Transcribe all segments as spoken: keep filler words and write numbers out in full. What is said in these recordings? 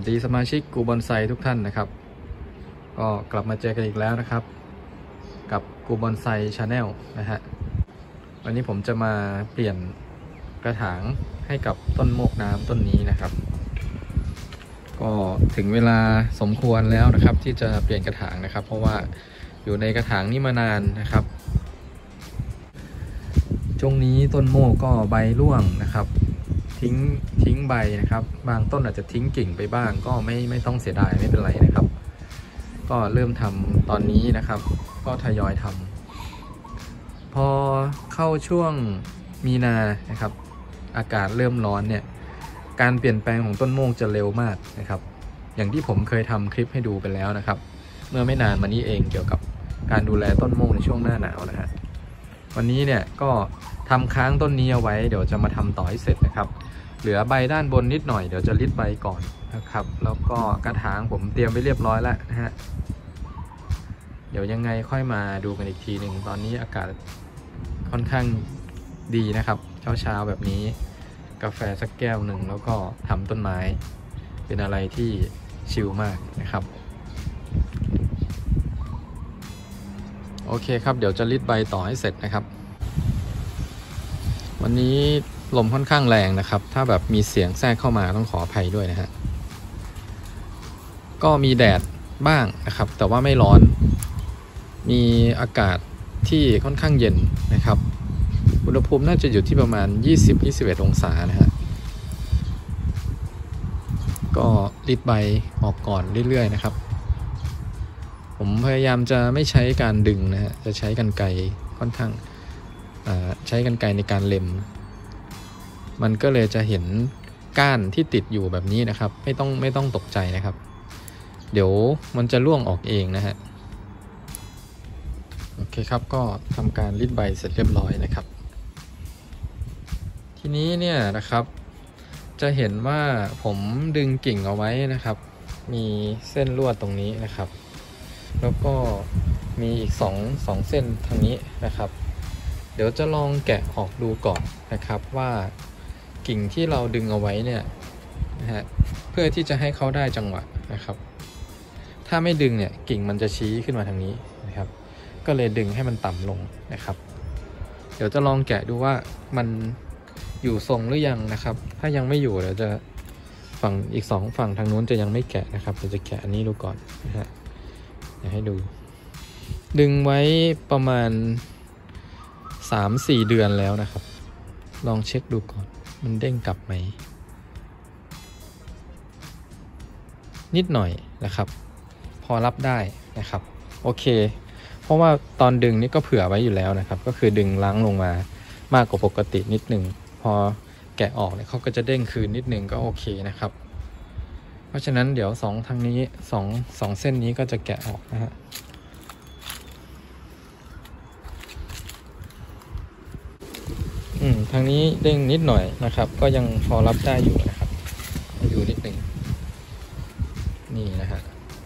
วัสดีสมาชิกกูบอนไซทุกท่านนะครับก็กลับมาเจอกันอีกแล้วนะครับกับกูบอนไซชาแนลนะฮะวันนี้ผมจะมาเปลี่ยนกระถางให้กับต้นโมกน้ำต้นนี้นะครับก็ถึงเวลาสมควรแล้วนะครับที่จะเปลี่ยนกระถางนะครับเพราะว่าอยู่ในกระถางนี้มานานนะครับช่วงนี้ต้นโมกก็ใบร่วงนะครับทิ้งทิ้งใบนะครับบางต้นอาจจะทิ้งกิ่งไปบ้างก็ไม่ไม่ต้องเสียดายไม่เป็นไรนะครับก็เริ่มทำตอนนี้นะครับก็ทยอยทำพอเข้าช่วงมีนานะครับอากาศเริ่มร้อนเนี่ยการเปลี่ยนแปลงของต้นโมกจะเร็วมากนะครับอย่างที่ผมเคยทำคลิปให้ดูไปแล้วนะครับเมื่อไม่นานมานี้เองเกี่ยวกับการดูแลต้นโมกในช่วงหน้าหนาวนะฮะวันนี้เนี่ยก็ทำค้างต้นนี้เอาไว้เดี๋ยวจะมาทำต่อให้เสร็จนะครับเหลือใบด้านบนนิดหน่อยเดี๋ยวจะริดใบก่อนนะครับแล้วก็กระถางผมเตรียมไว้เรียบร้อยแล้วนะฮะเดี๋ยวยังไงค่อยมาดูกันอีกทีหนึ่งตอนนี้อากาศค่อนข้างดีนะครับเช้าเช้าแบบนี้กาแฟสักแก้วหนึ่งแล้วก็ทำต้นไม้เป็นอะไรที่ชิลมากนะครับโอเคครับเดี๋ยวจะริดใบต่อให้เสร็จนะครับวันนี้ลมค่อนข้างแรงนะครับถ้าแบบมีเสียงแทรกเข้ามาต้องขออภัยด้วยนะฮะก็มีแดดบ้างนะครับแต่ว่าไม่ร้อนมีอากาศที่ค่อนข้างเย็นนะครับอุณหภูมิน่าจะอยู่ที่ประมาณ ยี่สิบถึงยี่สิบเอ็ด องศานะฮะก็ริดใบออกก่อนเรื่อยๆนะครับผมพยายามจะไม่ใช้การดึงนะฮะจะใช้กรรไกรค่อนข้างใช้กรรไกรในการเล็มมันก็เลยจะเห็นก้านที่ติดอยู่แบบนี้นะครับไม่ต้องไม่ต้องตกใจนะครับเดี๋ยวมันจะร่วงออกเองนะฮะโอเคครับก็ทำการริดใบเสร็จเรียบร้อยนะครับทีนี้เนี่ยนะครับจะเห็นว่าผมดึงกิ่งเอาไว้นะครับมีเส้นลวดตรงนี้นะครับแล้วก็มีอีกสองสองเส้นทางนี้นะครับเดี๋ยวจะลองแกะออกดูก่อนนะครับว่ากิ่งที่เราดึงเอาไว้เนี่ยนะฮะเพื่อที่จะให้เขาได้จังหวะนะครับถ้าไม่ดึงเนี่ยกิ่งมันจะชี้ขึ้นมาทางนี้นะครับก็เลยดึงให้มันต่ำลงนะครับเดี๋ยวจะลองแกะดูว่ามันอยู่ทรงหรือยังนะครับถ้ายังไม่อยู่เดี๋ยวจะฝั่งอีกสองฝั่งทางนู้นจะยังไม่แกะนะครับเดี๋ยวจะแกะอันนี้ดูก่อนนะฮะเดี๋ยวให้ดูดึงไว้ประมาณ สามสี่ เดือนแล้วนะครับลองเช็คดูก่อนมันเด้งกลับไหมนิดหน่อยนะครับพอรับได้นะครับโอเคเพราะว่าตอนดึงนี่ก็เผื่อไว้อยู่แล้วนะครับก็คือดึงล้างลงมามากกว่าปกตินิดนึงพอแกะออกเนี่ยเขาก็จะเด้งคืนนิดนึงก็โอเคนะครับเพราะฉะนั้นเดี๋ยวสองทางนี้สองสองเส้นนี้ก็จะแกะออกนะฮะอืมทางนี้เด้งนิดหน่อยนะครับก็ยังพอรับได้อยู่นะครับให้ดูนิดหนึ่งนี่นะฮะ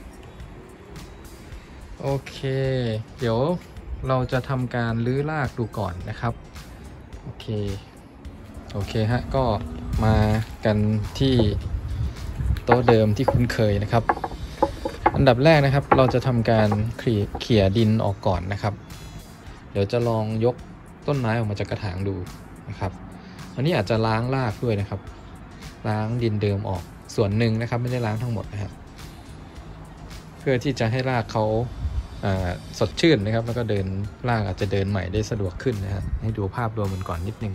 โอเคเดี๋ยวเราจะทำการรื้อรากดูก่อนนะครับโอเคโอเคฮะก็มากันที่โต๊ะเดิมที่คุ้นเคยนะครับอันดับแรกนะครับเราจะทำการเขี่ยดินออกก่อนนะครับเดี๋ยวจะลองยกต้นไม้ออกมาจากกระถางดูนะครับวันนี้อาจจะล้างรากด้วยนะครับล้างดินเดิมออกส่วนหนึ่งนะครับไม่ได้ล้างทั้งหมดนะครับเพื่อที่จะให้รากเขาสดชื่นนะครับแล้วก็เดินรากอาจจะเดินใหม่ได้สะดวกขึ้นนะฮะให้ดูภาพรวมกันก่อนนิดนึง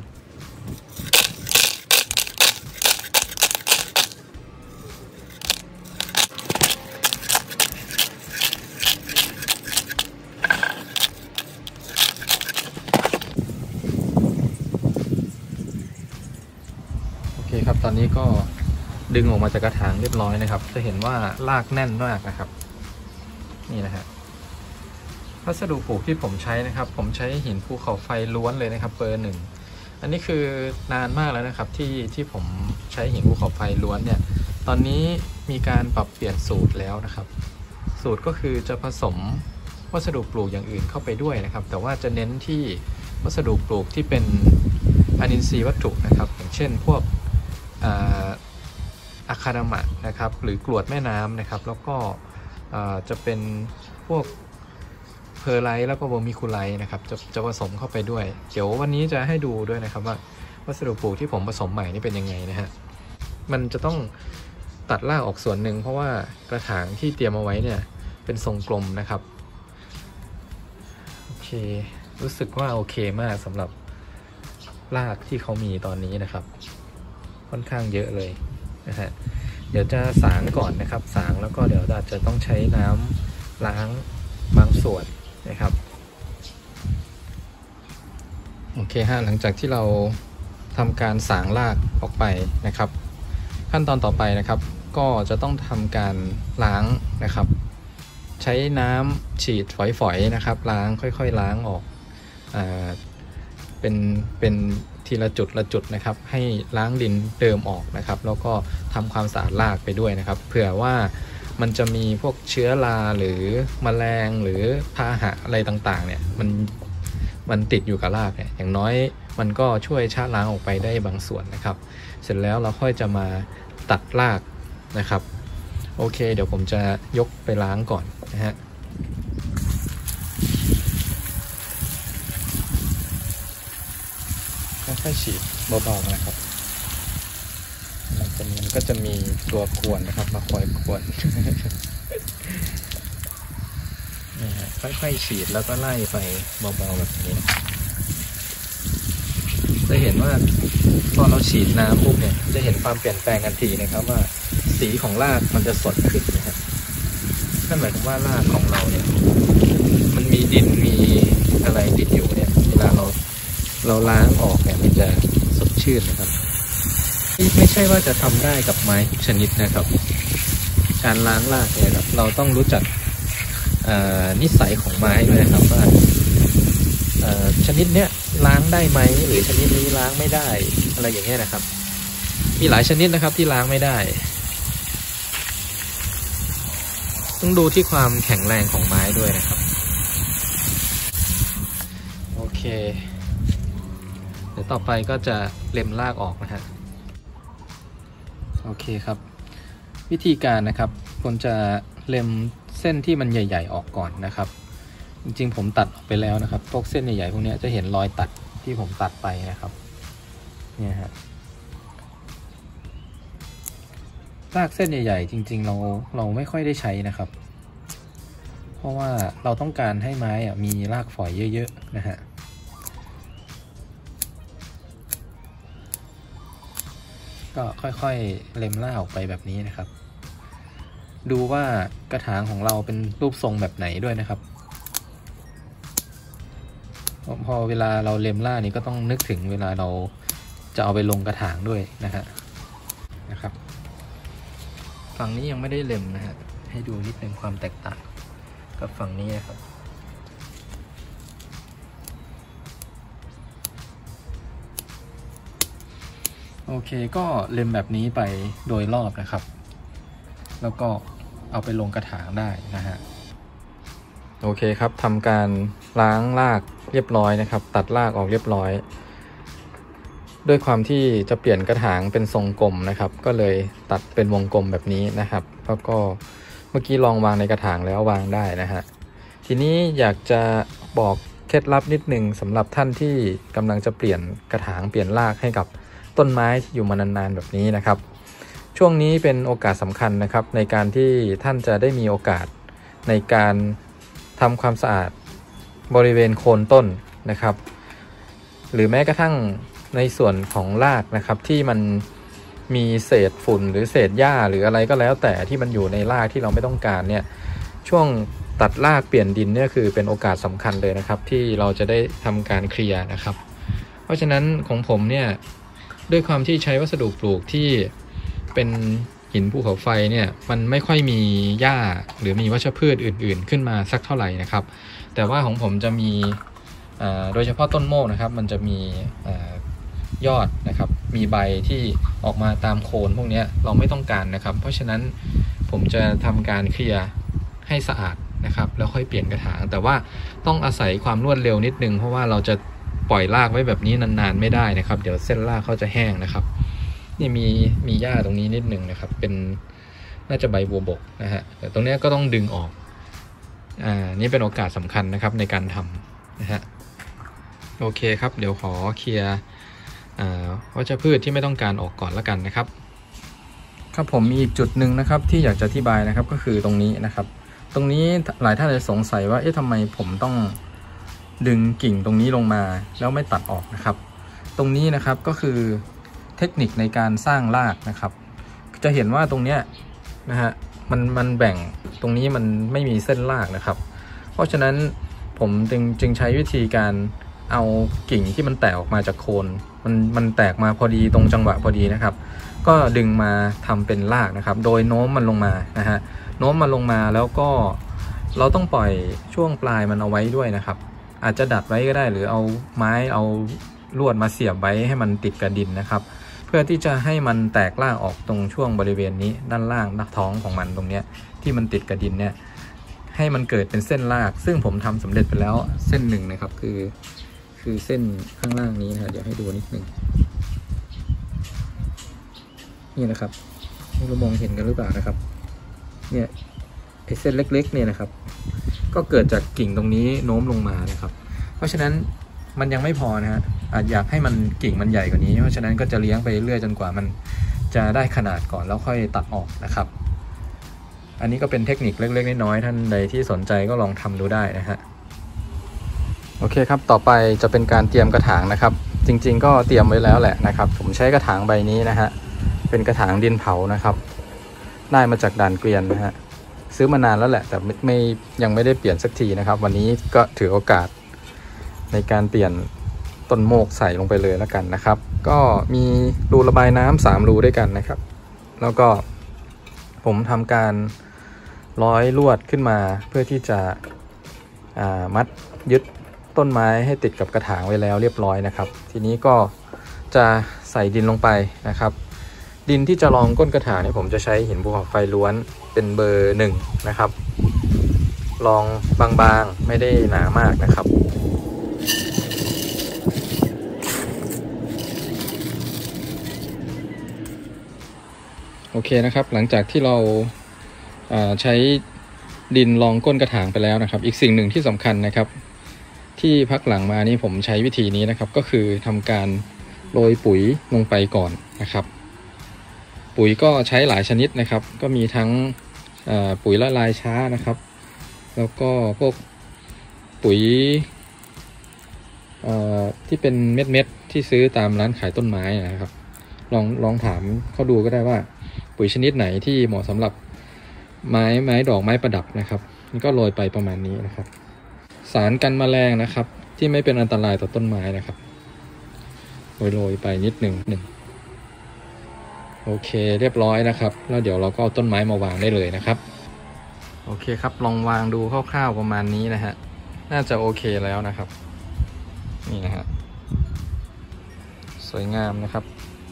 โอเคครับตอนนี้ก็ดึงออกมาจากกระถางเรียบร้อยนะครับจะเห็นว่ารากแน่นมากนะครับนี่นะฮะวัสดุปลูกที่ผมใช้นะครับผมใช้หินภูเขาไฟล้วนเลยนะครับเบอร์หนึ่งอันนี้คือนานมากแล้วนะครับที่ที่ผมใช้หินภูเขาไฟล้วนเนี่ยตอนนี้มีการปรับเปลี่ยนสูตรแล้วนะครับสูตรก็คือจะผสมวัสดุปลูกอย่างอื่นเข้าไปด้วยนะครับแต่ว่าจะเน้นที่วัสดุปลูกที่เป็นอนินทรีย์วัตถุนะครับอย่างเช่นพวกอะคาดามะนะครับหรือกรวดแม่น้ำนะครับแล้วก็จะเป็นพวกเพอร์ไลท์แล้วก็เวอร์มิคูไลท์นะครับจะจะผสมเข้าไปด้วยเดี๋ยววันนี้จะให้ดูด้วยนะครับว่าวัสดุปลูกที่ผมผสมใหม่นี่เป็นยังไงนะฮะมันจะต้องตัดรากออกส่วนหนึ่งเพราะว่ากระถางที่เตรียมเอาไว้เนี่ยเป็นทรงกลมนะครับโอเครู้สึกว่าโอเคมากสำหรับรากที่เขามีตอนนี้นะครับค่อนข้างเยอะเลยนะฮะเดี๋ยวจะสางก่อนนะครับสางแล้วก็เดี๋ยวอาจจะต้องใช้น้ำล้างบางส่วนนะครับโอเคฮะหลังจากที่เราทำการสางรากออกไปนะครับขั้นตอนต่อไปนะครับก็จะต้องทำการล้างนะครับใช้น้ำฉีดฝอยๆนะครับล้างค่อยๆล้างออกอ่าเป็นเป็นทีละจุดละจุดนะครับให้ล้างดินเดิมออกนะครับแล้วก็ทำความสะอาดรากไปด้วยนะครับเผื่อว่ามันจะมีพวกเชื้อราหรือแมลงหรือพาหะอะไรต่างๆเนี่ยมันมันติดอยู่กับรากเนี่ยอย่างน้อยมันก็ช่วยชะล้างออกไปได้บางส่วนนะครับเสร็จแล้วเราค่อยจะมาตัดรากนะครับโอเคเดี๋ยวผมจะยกไปล้างก่อนนะฮะค่อยๆฉีดเบาๆนะครับมันก็จะมีตัวกวนนะครับมาคอยกวนนี่ฮะค่อยๆฉีดแล้วก็ไล่ไปเบาๆแบบนี้จะเห็นว่าพอเราฉีดน้ำปุ๊บเนี่ยจะเห็นความเปลี่ยนแปลงทันทีนะครับว่าสีของรากมันจะสดขึ้นนะครับนั่นหมายถึงว่ารากของเราเนี่ยมันมีดินมีอะไรติดอยู่เนี่ยเวลาเราเราล้างออกเนี่ยมันจะสดชื่นนะครับไม่ใช่ว่าจะทำได้กับไม้ทุกชนิดนะครับการล้างรากเนี่ยครับเราต้องรู้จักนิสัยของไม้ด้วยนะครับว่าชนิดเนี้ยล้างได้ไหมหรือชนิดนี้ล้างไม่ได้อะไรอย่างเงี้ยนะครับมีหลายชนิดนะครับที่ล้างไม่ได้ต้องดูที่ความแข็งแรงของไม้ด้วยนะครับโอเคเดี๋ยวต่อไปก็จะเล็มรากออกนะฮะโอเคครับวิธีการนะครับผมจะเล็มเส้นที่มันใหญ่ๆออกก่อนนะครับจริงๆผมตัดออกไปแล้วนะครับพวกเส้นใหญ่ๆพวกนี้จะเห็นรอยตัดที่ผมตัดไปนะครับเนี่ยฮะรากเส้นใหญ่ๆจริงๆเราเราไม่ค่อยได้ใช้นะครับเพราะว่าเราต้องการให้ไม้อ่ะมีรากฝอยเยอะๆนะฮะก็ค่อยๆเล็มรากออกไปแบบนี้นะครับดูว่ากระถางของเราเป็นรูปทรงแบบไหนด้วยนะครับพอเวลาเราเล็มรากนี้ก็ต้องนึกถึงเวลาเราจะเอาไปลงกระถางด้วยนะฮะนะครับฝั่งนี้ยังไม่ได้เล็มนะฮะให้ดูนิดนึงความแตกต่างกับฝั่งนี้นะครับโอเคก็เล็มแบบนี้ไปโดยรอบนะครับแล้วก็เอาไปลงกระถางได้นะฮะโอเคครับทำการล้างรากเรียบร้อยนะครับตัดรากออกเรียบร้อยด้วยความที่จะเปลี่ยนกระถางเป็นทรงกลมนะครับก็เลยตัดเป็นวงกลมแบบนี้นะครับแล้วก็เมื่อกี้ลองวางในกระถางแล้ววางได้นะฮะทีนี้อยากจะบอกเคล็ดลับนิดนึงสำหรับท่านที่กำลังจะเปลี่ยนกระถางเปลี่ยนรากให้กับต้นไม้ที่อยู่มานานๆแบบนี้นะครับช่วงนี้เป็นโอกาสสำคัญนะครับในการที่ท่านจะได้มีโอกาสในการทำความสะอาดบริเวณโคนต้นนะครับหรือแม้กระทั่งในส่วนของรากนะครับที่มันมีเศษฝุ่นหรือเศษหญ้าหรืออะไรก็แล้วแต่ที่มันอยู่ในรากที่เราไม่ต้องการเนี่ยช่วงตัดรากเปลี่ยนดินเนี่ยคือเป็นโอกาสสำคัญเลยนะครับที่เราจะได้ทำการเคลียร์นะครับเพราะฉะนั้นของผมเนี่ยด้วยความที่ใช้วัสดุปลูกที่เป็นหินภูเขาไฟเนี่ยมันไม่ค่อยมีหญ้าหรือมีวัชพืชอื่นๆขึ้นมาสักเท่าไหร่นะครับแต่ว่าของผมจะมีโดยเฉพาะต้นโมกนะครับมันจะมียอดนะครับมีใบที่ออกมาตามโคนพวกนี้เราไม่ต้องการนะครับเพราะฉะนั้นผมจะทำการเคลียร์ให้สะอาดนะครับแล้วค่อยเปลี่ยนกระถางแต่ว่าต้องอาศัยความรวดเร็วนิดนึงเพราะว่าเราจะปล่อยรากไว้แบบนี้นานๆไม่ได้นะครับเดี๋ยวเส้นรากเขาจะแห้งนะครับนี่มีมีหญ้าตรงนี้นิดหนึ่งนะครับเป็นน่าจะใบบัวบกนะฮะแต่ตรงนี้ก็ต้องดึงออกอ่านี่เป็นโอกาสสำคัญนะครับในการทำนะฮะโอเคครับเดี๋ยวขอเคลียร์วัชพืชที่ไม่ต้องการออกก่อนแล้วกันนะครับครับผมมีอีกจุดหนึ่งนะครับที่อยากจะอธิบายนะครับก็คือตรงนี้นะครับตรงนี้หลายท่านจะสงสัยว่าเอ๊ะทำไมผมต้องดึงกิ่งตรงนี้ลงมาแล้วไม่ตัดออกนะครับตรงนี้นะครับก็คือเทคนิคในการสร้างรากนะครับจะเห็นว่าตรงเนี้ยนะฮะมันมันแบ่งตรงนี้มันไม่มีเส้นรากนะครับเพราะฉะนั้นผมจึงจึงใช้วิธีการเอากิ่งที่มันแตกออกมาจากโคนมันมันแตกมาพอดีตรงจังหวะพอดีนะครับก็ดึงมาทำเป็นรากนะครับโดยโน้มมันลงมานะฮะโน้มมันลงมาแล้วก็เราต้องปล่อยช่วงปลายมันเอาไว้ด้วยนะครับอาจจะดัดไว้ก็ได้หรือเอาไม้เอาลวดมาเสียบไว้ให้มันติดกับดินนะครับเพื่อที่จะให้มันแตกรากออกตรงช่วงบริเวณนี้ด้านล่างนักท้องของมันตรงเนี้ยที่มันติดกับดินเนี่ยให้มันเกิดเป็นเส้นรากซึ่งผมทำสำเร็จไปแล้วเส้นหนึ่งนะครับคือคือเส้นข้างล่างนี้นะเดี๋ยวให้ดูนิดนึงนี่นะครับไม่รู้มองเห็นกันหรือเปล่านะครับเนี่ยไอ้เส้นเล็กๆเนี่ยนะครับก็เกิดจากกิ่งตรงนี้โน้มลงมานะครับเพราะฉะนั้นมันยังไม่พอนะฮะอาจอยากให้มันกิ่งมันใหญ่กว่านี้เพราะฉะนั้นก็จะเลี้ยงไปเรื่อยจนกว่ามันจะได้ขนาดก่อนแล้วค่อยตัดออกนะครับอันนี้ก็เป็นเทคนิคเล็กๆน้อยๆท่านใดที่สนใจก็ลองทำดูได้นะฮะโอเคครับต่อไปจะเป็นการเตรียมกระถางนะครับจริงๆก็เตรียมไว้แล้วแหละนะครับผมใช้กระถางใบนี้นะฮะเป็นกระถางดินเผานะครับได้มาจากด่านเกวียนนะฮะซื้อมานานแล้วแหละแต่ไม่ไม่ยังไม่ได้เปลี่ยนสักทีนะครับวันนี้ก็ถือโอกาสในการเปลี่ยนต้นโมกใส่ลงไปเลยแล้วกันนะครับก็มีรูระบายน้ำสามรูด้วยกันนะครับแล้วก็ผมทำการร้อยลวดขึ้นมาเพื่อที่จะมัดยึดต้นไม้ให้ติดกับกระถางไว้แล้วเรียบร้อยนะครับทีนี้ก็จะใส่ดินลงไปนะครับดินที่จะรองก้นกระถางเนี่ยผมจะใช้หินภูเขาไฟล้วนเป็นเบอร์หนึ่งนะครับรองบางๆไม่ได้หนามากนะครับโอเคนะครับหลังจากที่เราใช้ดินรองก้นกระถางไปแล้วนะครับอีกสิ่งหนึ่งที่สำคัญนะครับที่พักหลังมานี้ผมใช้วิธีนี้นะครับก็คือทำการโรยปุ๋ยลงไปก่อนนะครับปุ๋ยก็ใช้หลายชนิดนะครับก็มีทั้งปุ๋ยละลายช้านะครับแล้วก็พวกปุ๋ยที่เป็นเม็ดๆที่ซื้อตามร้านขายต้นไม้นะครับลองลองถามเขาดูก็ได้ว่าปุ๋ยชนิดไหนที่เหมาะสำหรับไม้ไม้ดอกไม้ประดับนะครับนี่ก็โรยไปประมาณนี้นะครับสารกันแมลงนะครับที่ไม่เป็นอันตรายต่อต้นไม้นะครับโรยๆไปนิดหนึ่งหนึ่งโอเคเรียบร้อยนะครับแล้วเดี๋ยวเราก็เอาต้นไม้มาวางได้เลยนะครับโอเคครับลองวางดูคร่าวๆประมาณนี้นะฮะน่าจะโอเคแล้วนะครับนี่นะฮะสวยงามนะครับ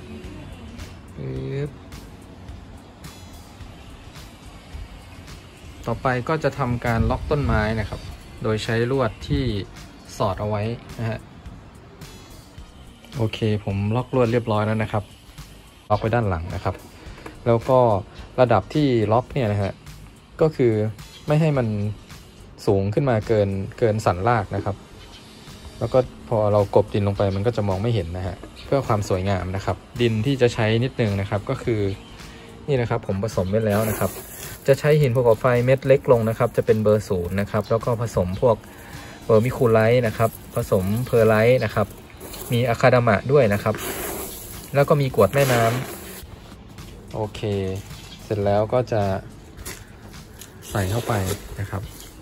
ต่อไปก็จะทำการล็อกต้นไม้นะครับโดยใช้ลวดที่สอดเอาไว้นะฮะโอเคผมล็อกลวดเรียบร้อยแล้วนะครับล็อกไว้ด้านหลังนะครับแล้วก็ระดับที่ล็อกเนี่ยนะฮะก็คือไม่ให้มันสูงขึ้นมาเกินเกินสันรากนะครับแล้วก็พอเรากบดินลงไปมันก็จะมองไม่เห็นนะฮะเพื่อความสวยงามนะครับดินที่จะใช้นิดนึงนะครับก็คือนี่นะครับผมผสมไว้แล้วนะครับจะใช้หินภูเขาไฟเม็ดเล็กลงนะครับจะเป็นเบอร์ศูนย์นะครับแล้วก็ผสมพวกเบอร์มิคูไลท์นะครับผสมเพอร์ไลท์นะครับมีอะคาดามะด้วยนะครับแล้วก็มีกรวดแม่น้ำโอเคเสร็จแล้วก็จะใส่เข้าไปนะครับ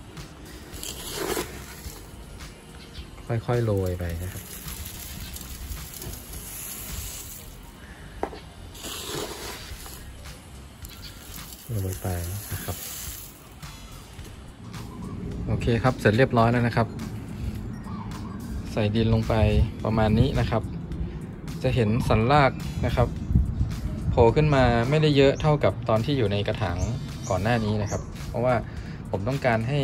ค่อยๆโรยไปนะครับโรยไปนะครับโอเคครับเสร็จเรียบร้อยแล้วนะครับใส่ดินลงไปประมาณนี้นะครับจะเห็นสันรากนะครับโผล่ขึ้นมาไม่ได้เยอะเท่ากับตอนที่อยู่ในกระถางก่อนหน้านี้นะครับเพราะว่าผมต้องการให้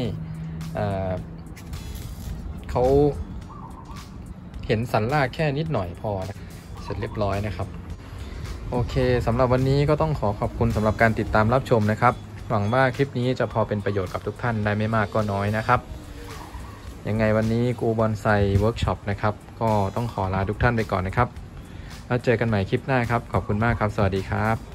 เขาเห็นสันรากแค่นิดหน่อยพอเสร็จเรียบร้อยนะครับโอเคสำหรับวันนี้ก็ต้องขอขอบคุณสำหรับการติดตามรับชมนะครับหวังว่าคลิปนี้จะพอเป็นประโยชน์กับทุกท่านได้ไม่มากก็น้อยนะครับยังไงวันนี้กูบอนไซเวิร์กช็อปนะครับก็ต้องขอลาทุกท่านไปก่อนนะครับแล้วเจอกันใหม่คลิปหน้าครับขอบคุณมากครับสวัสดีครับ